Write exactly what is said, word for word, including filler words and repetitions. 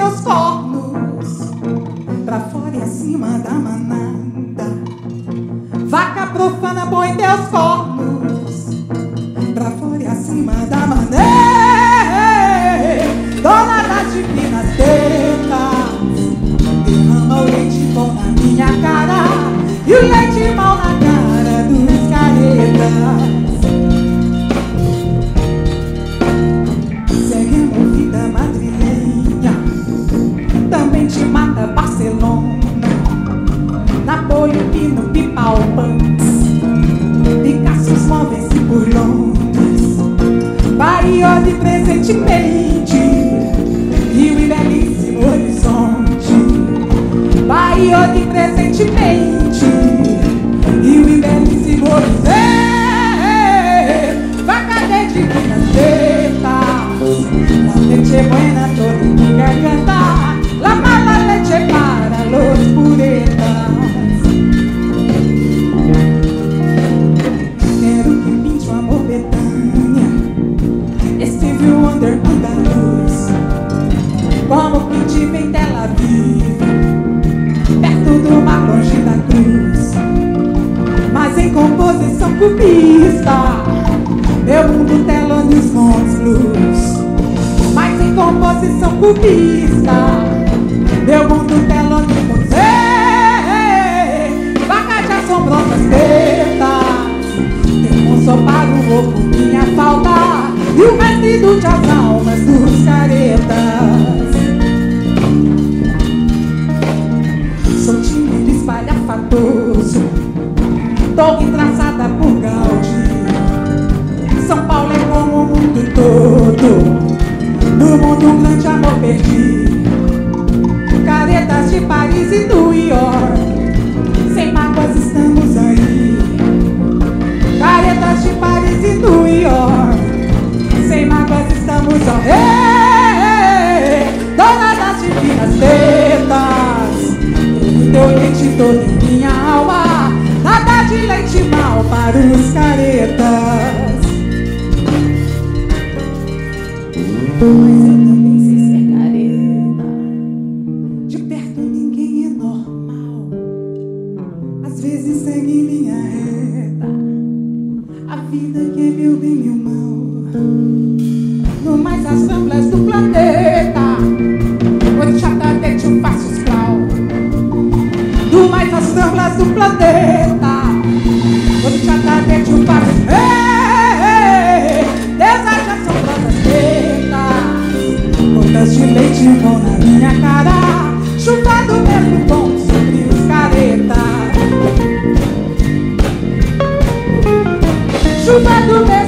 teus cornos pra fora e acima da manada. Vaca profana, põe teus cornos pra fora e acima da manada. Dona das divinas tetas, derrama o leite bom na minha cara e o leite mal na cara dos caretas. Segue a movida madrilenha, também te mata Barcelona, Napoleão e no Pipau Punks, Picassos movem-se por Londres, Bahia de presentemente, Rio e belíssimo horizonte. Bahia de presentemente, Rio e belíssimo horizonte. Vaca de divinas tetas, la leche buena toda en mi garganta, la mala leche para los puretas. Quero que pinte o amor Betânia, Stevie Wonder andaluz, como que te vem Tel Aviv, perto do mar longe da cruz. Mas em composição cubista, meu mundo tela nos montes blues. Mas em composição cubista, meu mundo tela nos montes. Ei, vaca de assombrosas tetas, demonstrou para o ovo minha falta e o vestido de as almas dos caretas. Sou tímido, espalhafatoso, torre traçada por Gaudí. São Paulo é como o mundo todo, no mundo um grande amor perdi. Caretas de Paris e New York, sem mágoas estamos aí. Caretas de Paris e New York, sem mágoas estamos aí. Dona das divinas tetas, teu leite todo em minha alma, nada de leite mal para os caretas. Mas eu também sei ser careta, de perto ninguém é normal, às vezes segue em linha reta, a vida que é meu bem, meu mal. No mais as ramblas do planeta, orixá até te faço esclau. No mais as ramblas do planeta, orixá até te faço esclau. Deseja assombrosas tetas, gotas de leite vão na minha cara, chuva do mesmo tom sobre os caretas. Chuva do mesmo